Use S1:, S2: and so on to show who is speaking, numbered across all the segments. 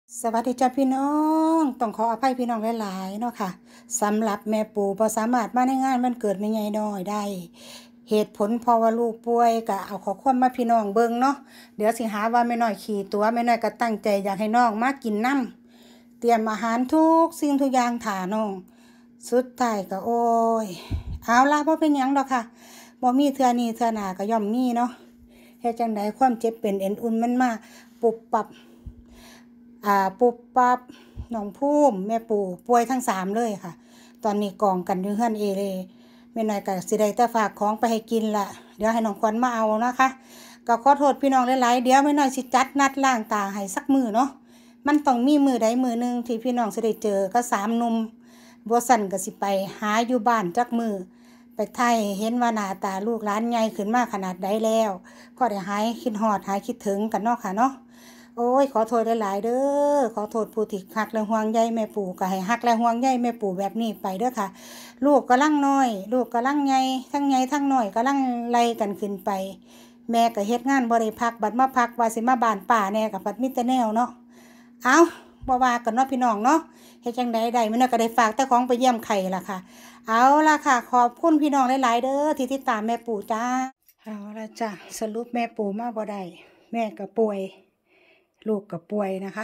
S1: สวัสดีจ้าพี่น้องต้องขออภัยพี่น้องหลายๆเนาะค่ะสำหรับแม่ปู่บ่สามารถมาในงานวันเกิดแม่ใหญ่น้อยได้เหตุผลเพราะว่าลูกป่วยก็เอาขอความมาพี่น้องเบิ่งเนาะเดี๋ยวสิหาว่าแม่น้อยขี่ตัวแม่น้อยก็ตั้งใจอยากให้น้องมากินน้ำเตรียมอาหารทุกสิ่งทุกอย่างถ่าน้องสุดท้ายก็โอ้ยเอาล่ะบ่เป็นหยังดอกค่ะบ่มีเทื่อนี้เทื่อหน้าก็ย่อมมีเนาะเฮ็ดจังไดความเจ็บเป็นเอ็นอุ่นมันมาปุบปับ ปุบปับน้องภูมิแม่ปู่ป่วยทั้ง3เลยค่ะตอนนี้กองกันอยู่เฮือนเลยแม่น้อยก็สิได้แต่ฝากของไปให้กินละเดี๋ยวให้น้องขวัญมาเอานะคะก็ขอโทษพี่น้องหลายๆเดี๋ยวแม่น้อยสิจัดนัดล้างตาให้สักมื้อเนาะมันต้องมีมื้อใดมื้อหนึ่งที่พี่น้องสิได้เจอก็3หนุ่มบ่สั่นก็สิไปหาอยู่บ้านจักมื้อไปไทยเห็นว่าหน้าตาลูกหลานใหญ่ขึ้นมาขนาดใดแล้วก็ได้หายคิดฮอดหายคิดถึงกันเนาะค่ะเนาะ โอ้ยขอโทษหลายๆเด้อขอโทษผู้ที่ฮักและห่วงใยแม่ปู่ก็ให้ฮักและห่วงใยแม่ปู่แบบนี้ไปเด้อค่ะลูกกำลังน้อยลูกกำลังใหญ่ทั้งน้อยกำลังไล่กันขึ้นไปแม่ก็เฮ็ดงานบ่ได้พักบัดมาพักว่าสิมาบ้านป้าแน่กับบัดมีแต่แนวเนาะเอาบ่ว่ากันเนาะพี่น้องเนาะเฮ็ดจังได๋ได้มื้อนั้นก็ได้ฝากแต่ของไปเยี่ยมไข่ล่ะค่ะเอาล่ะค่ะขอบคุณพี่น้องหลายๆเด้อที่ติดตามแม่ปู่จ้าเอาล่ะจ้ะสรุปแม่ปู่มาบ่ได้แม่ก็ป่วยลูกกับป่วยนะคะ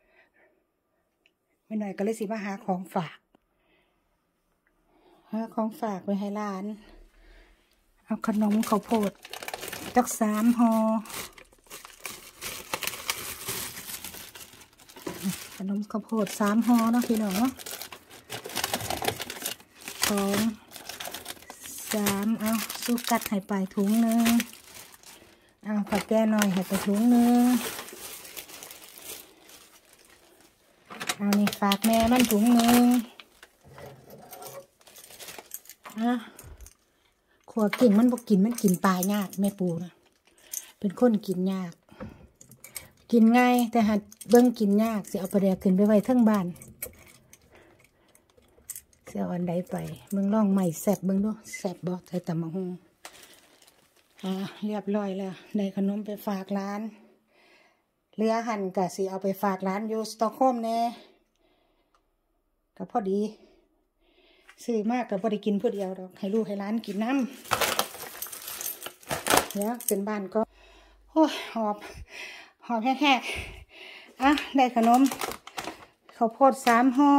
S1: ไม่หน่อยก็เลยสิมาหาของฝากไว้ให้หลานเอาขนมข้าวโพดจัก3 ห่อขนมข้าวโพด3 ห่อเนาะพี่น้องเนาะ2 3เอาสุกัดให้ไปถุงนึงเอาผักแก้หน่อยให้ไปถุงนึงเอานี่ฝากแม่มันถุงนึงขวกิ่งมันบอกกินปลายากแม่ปูนะเป็นคนกินยากกินง่ายแต่หัดเบิ้งกินยากสิเอาไปแดกขึ้นไปไว้ทั้งบ้านเสียวันใดไปเบิ้งล่องใหม่แสบเบิ้งดูแสบบอกใส่ตำมะฮงเรียบร้อยแล้วได้ขนมไปฝากร้านเรือหั่นกะสิเอาไปฝากร้านอยู่สตอกโฮล์มแน่ก็พอดีซื้อมากกับพอดีกินผู้เดียวดอกให้ลูกให้ร้านกินน้ำเนี่ยเป็นบ้านก็โอ้ยหอบแห้งๆได้ขนมข้าวโพด3 ห่อ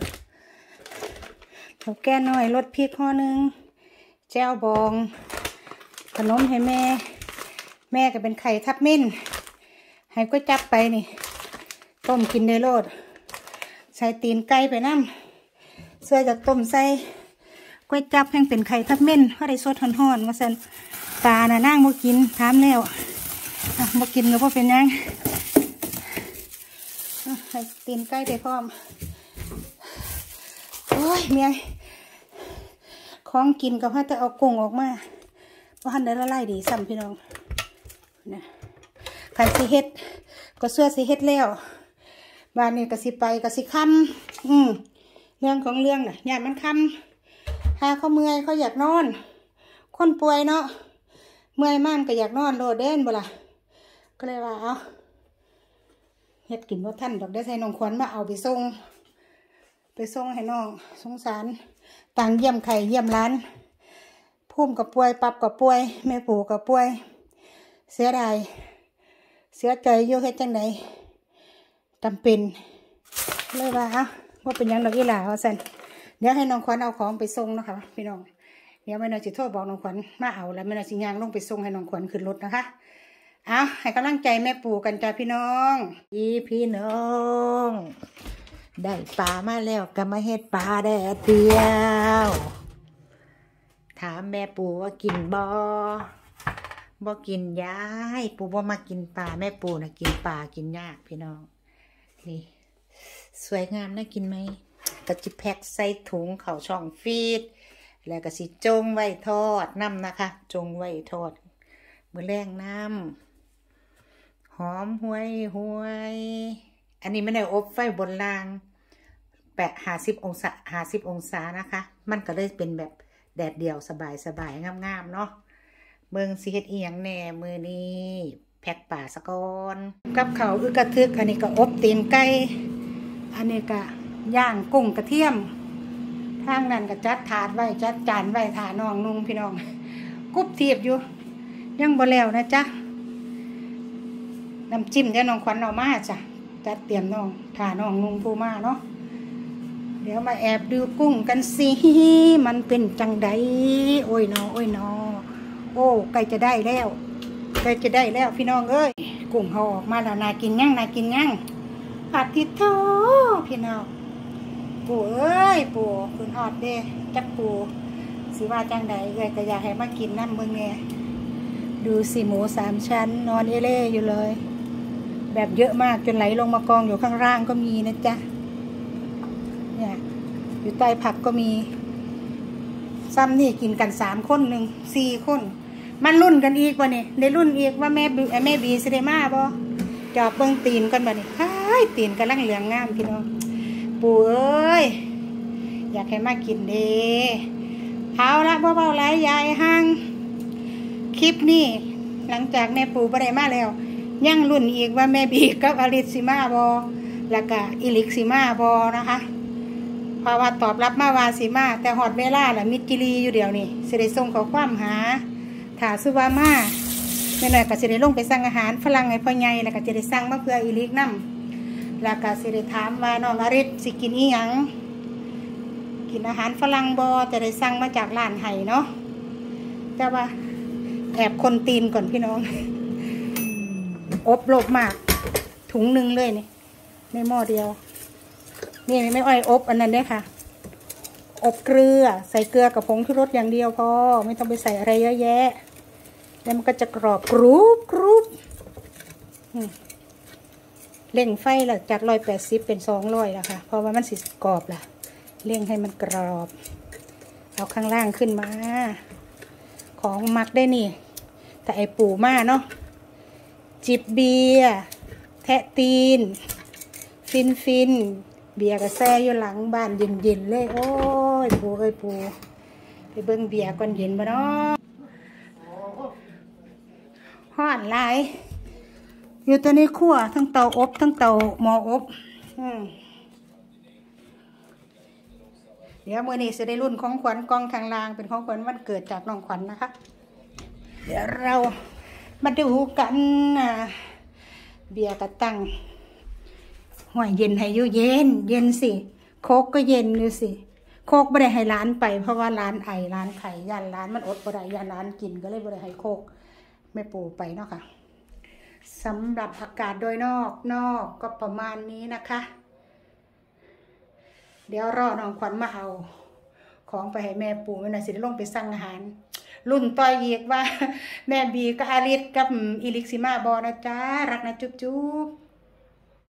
S1: ข้าวแก่น้อยรสพริกห่อนึงแจ่วบองขนมให้แม่ก็เป็นไข่ทับมิ้นให้ก็จับไปนี่ต้มกินได้โลดใส่ตีนไก่ไปน้ำเสื้อจากต้มใส่ก๋วยจับแห้งเป็นไข่ทับเม่นเพราะได้สดห่อนๆมาสั่นปลาน่ะนั่งบ่กินถามแล้วบ่กินก็เพราะเป็นยังใส่ตีนไก่ไปพร้อมโอ้ยเมียของกินก็ให้แต่เอากุ้งออกมาเพราะหันได้ละลายดีซ้ำพี่น้องนะขันสิเฮ็ดก็เสื้อสิเฮ็ดแล้วบ้านนี้ก็สิไปก็สิค่ำเรื่องของเรื่องน่ะญาติมันค่ำหาเขาเมื่อยเขาอยากนอนคนป่วยเนาะเมื่อยมากก็อยากนอนโลดเด่นบ่ล่ะก็เลยว่าเอาเฮ็ดกินบ่ทันดอกได้ใส่น้องขวัญมาเอาไปส่งให้น้องสงสารต่างเยี่ยมไข่เยี่ยมร้านพุ่มกับป่วยปับกับป่วยแม่ปู่กับป่วยเสียดายเสียใจอยู่เฮ็ดจังไดจำเป็นเลยว่าว่าเป็นยังดอกอีหล่าว่าสันเดี๋ยวให้น้องขวัญเอาของไปส่งนะคะพี่น้องเดี๋ยวแม่น้อยจะโทรบอกน้องขวัญมาเอาแล้วแม่น้อยสิย่างลงไปส่งให้น้องขวัญขึ้นรถนะคะให้กำลังใจแม่ปู่กันจ้าพี่น้องพี่น้องได้ปลามาแล้วก็มาเฮ็ดปลาแดดเดียวถามแม่ปู่ว่ากินบ่กินย้ายปู่บ่มากินปลาแม่ปู่น่ะกินปลากินยากพี่น้องนี่สวยงามน่ากินไหมกะจิแพ็คใส่ถุงเข่าช่องฟีดแล้วก็สิจงไว้ทอดน้ำนะคะจงไว้ทอดมื้อแรงน้ำหอมห่วยอันนี้ไม่ได้อบไฟบนราง50 องศานะคะมันก็เลยเป็นแบบแดดเดียวสบายงามๆเนาะเบิ่งสิเฮ็ดอีหยังแหน่มื้อนี้แพ็คป่าสะก่อนกับเขาอึกระทึกอันนี้ก็อบตีนไก่อันนี้ก็ย่างกุ้งกระเทียมทางนั้นก็จัดถาดไว้จัดจานไว้ถาน้องนุ่งพี่น้องกุ๊บเทียบอยู่ยังบ่แล้วนะจ๊ะน้ำจิ้มเดี๋ยวน้องขวัญเอามาจ้ะจัดเตรียมน้องถาน้องนุ่งผู้มาเนาะเดี๋ยวมาแอบดูกุ้งกันสิมันเป็นจังใดโอ้ยนอโอ้ยนอโอ้ใกล้จะได้แล้วใกล้จะได้แล้วพี่น้องเอ้ยกุ้งเขาออกมาแล้วนากินยั่งนากินยั่งผัดทิโต้พี่น้องปู่เอ้ยปู่คุณฮอดเด้จักปู่สิว่าจังใดเอ้ยก็อยากให้มากินน้ำเบิ่งแน่ดูสิหมู3 ชั้นนอนเล่อยู่เลยแบบเยอะมากจนไหลลงมากองอยู่ข้างล่างก็มีนะจ๊ะเนี่ยอยู่ใต้ผักก็มีซ้ำนี่กินกัน3 คน4 คนมันรุ่นกันอีกบ่เนี่ยได้รุ่นอีกว่าแม่บีสิได้มาบ่จอบเบิ่งตีนกันบ่เนี่ยตีนกำลังเหลืองงามพี่น้องปู่เอ้ยอยากให้มากินเด้เอาละเบาๆหลายยายห่างคลิปนี้หลังจากแม่ปู่บ่ได้มาแล้วยังรุ่นอีกว่าแม่บีกับอลิซสิมาบ่แล้วก็อิลิกสิมาบ่นะคะเพราะว่าตอบรับมาวาสิมาแต่หอดเวลาล่ะมิดจิรีอยู่เดี๋ยวนี้สิได้ส่งข้อความหาถ้าสุวามาแม่หน่อยก็สิได้ลงไปสั่งอาหารฝรั่งให้พ่อใหญ่แล้วก็จะได้สั่งมาเพื่ออิลิกนำแล้วก็สิได้ถามว่าน้องอริศสิกินอีหยังกินอาหารฝรั่งบ่จะได้สั่งมาจากร้านไห้เนาะแต่ว่าแอบคนตีนก่อนพี่น้องอบโลบมากถุงหนึ่งเลยนี่ในหม้อเดียวนี่ไม่อ้อยอบอันนั้นเนี่ยค่ะอบเกลือใส่เกลือกับผงชูรสอย่างเดียวพอไม่ต้องไปใส่อะไรเยอะแยะแล้วมันก็จะกรอบกรุบเร่งไฟละจาก180เป็น200แล้วค่ะเพราะว่ามันสิกรอบล่ะเร่งให้มันกรอบเอาข้างล่างขึ้นมาของหมักได้นี่แต่ไอปูมาเนาะจิบเบียร์แทะตีนฟินเบียร์กับแซ่อยู่หลังบ้านเย็นๆเลยโอ้ยปูเอ้ยปูไปเบิ่งเบียร์ก่อนเย็นบ่เนาะฮ้อนหลายอยู่ตัวนี้คั่วทั้งเตาอบทั้งเตาหม้ออบเดี๋ยวมื้อนี้จะได้รุ่นของขวัญกองทางลางเป็นของขวัญวันเกิดจากน้องขวัญนะคะเดี๋ยวเรามาดูกันเบียร์กระตั้งห่วยเย็นให้อยู่เย็นสิโคกก็เย็นดูสิโคกไม่ได้ให้ร้านไปเพราะว่าร้านไอร้านไข่ย่านร้านมันอดบ่ได้ย่านร้านกินก็เลยไม่ได้ให้โคกแม่ปู่ไปเนาะค่ะสำหรับอากาศโดยนอกก็ประมาณนี้นะคะเดี๋ยวรอน้องขวัญมาเอาของไปให้แม่ปู่แม่น่ะสิได้ลงไปสั่งอาหารรุ่นต่อยอีกว่าแม่บีกับอาริศกับอิลิกซิมาบอนะจ๊ะรักนะจุ๊บ